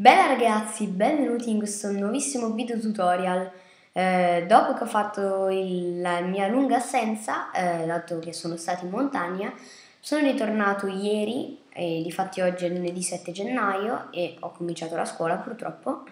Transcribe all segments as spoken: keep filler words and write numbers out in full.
Bella ragazzi, benvenuti in questo nuovissimo video tutorial. Eh, dopo che ho fatto il- la mia lunga assenza, eh, dato che sono stato in montagna, sono ritornato ieri, e difatti oggi è lunedì sette gennaio e ho cominciato la scuola purtroppo.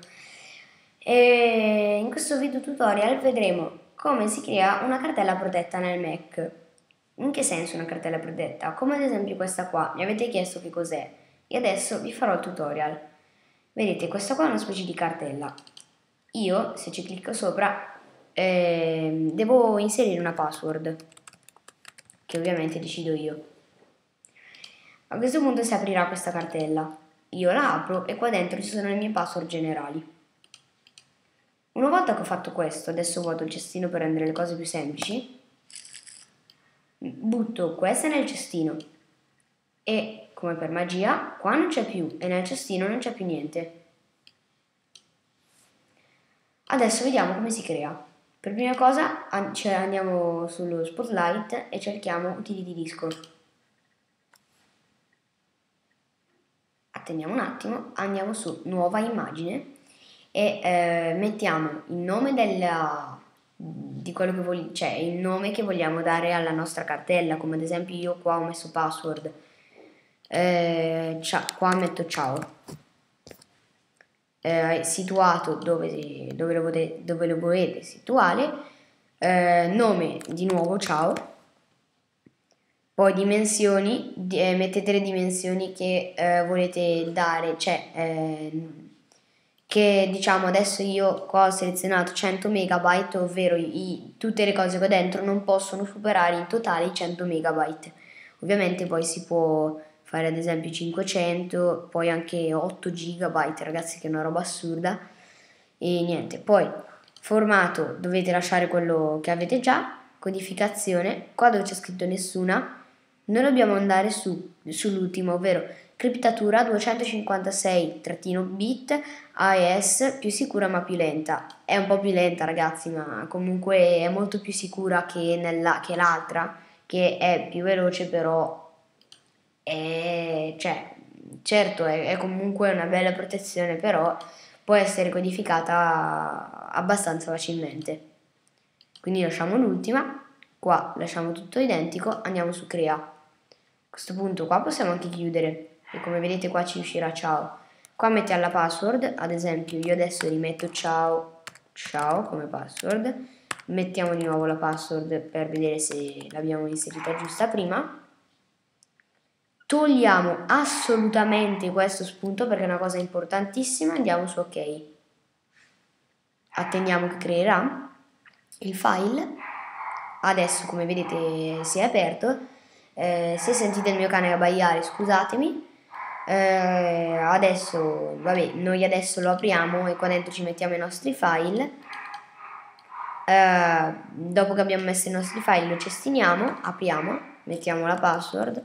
E in questo video tutorial vedremo come si crea una cartella protetta nel Mac. In che senso una cartella protetta? Come ad esempio questa qua, mi avete chiesto che cos'è e adesso vi farò il tutorial. Vedete, questa qua è una specie di cartella. Io, se ci clicco sopra, eh, devo inserire una password, che ovviamente decido io. A questo punto si aprirà questa cartella. Io la apro e qua dentro ci sono le mie password generali. Una volta che ho fatto questo, adesso vuoto il cestino per rendere le cose più semplici, butto questa nel cestino e, come per magia, qua non c'è più e nel cestino non c'è più niente. Adesso vediamo come si crea. Per prima cosa cioè andiamo sullo Spotlight e cerchiamo utility disco. Attendiamo un attimo, andiamo su nuova immagine e eh, mettiamo il nome della, di quello che vogliamo, cioè il nome che vogliamo dare alla nostra cartella, come ad esempio io qua ho messo password, eh, qua metto ciao. Eh, situato dove, dove, lo volete, dove lo volete situare, eh, nome di nuovo ciao, poi dimensioni, eh, mettete le dimensioni che eh, volete dare, cioè eh, che diciamo adesso io qua ho selezionato cento megabyte, ovvero i, tutte le cose che ho dentro non possono superare in totale i cento megabyte. Ovviamente poi si può fare ad esempio cinquecento, poi anche otto gigabyte, ragazzi, che è una roba assurda. E niente, poi formato dovete lasciare quello che avete già, codificazione, qua dove c'è scritto nessuna, noi dobbiamo andare su, sull'ultimo, ovvero criptatura duecentocinquantasei-bit A E S, più sicura ma più lenta. È un po' più lenta, ragazzi, ma comunque è molto più sicura che, nella, che l'altra, che è più veloce, però è, cioè, certo è, è comunque una bella protezione, però può essere codificata abbastanza facilmente. Quindi lasciamo l'ultima, qua lasciamo tutto identico, andiamo su crea. A questo punto qua possiamo anche chiudere e come vedete qua ci uscirà ciao. Qua mettiamo la password, ad esempio io adesso rimetto ciao ciao come password, mettiamo di nuovo la password per vedere se l'abbiamo inserita giusta prima. Togliamo assolutamente questo spunto perché è una cosa importantissima, andiamo su ok. Attendiamo che creerà il file. Adesso come vedete si è aperto. Eh, se sentite il mio cane abbaiare scusatemi. Eh, adesso vabbè, noi adesso lo apriamo e qua dentro ci mettiamo i nostri file. Eh, dopo che abbiamo messo i nostri file lo cestiniamo, apriamo, mettiamo la password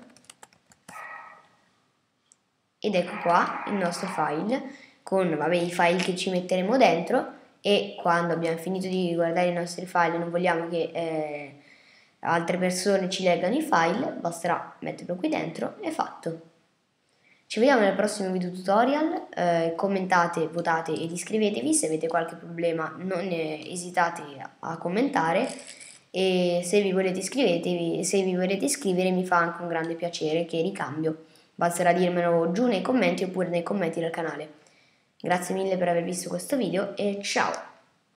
ed ecco qua il nostro file con vabbè, i file che ci metteremo dentro. E quando abbiamo finito di guardare i nostri file e non vogliamo che eh, altre persone ci leggano i file, basterà metterlo qui dentro e fatto. Ci vediamo nel prossimo video tutorial, eh, commentate, votate ed iscrivetevi, se avete qualche problema non esitate a commentare e se vi volete iscrivetevi, se vi volete iscrivere mi fa anche un grande piacere che ricambio, basterà dirmelo giù nei commenti oppure nei commenti del canale. Grazie mille per aver visto questo video e ciao!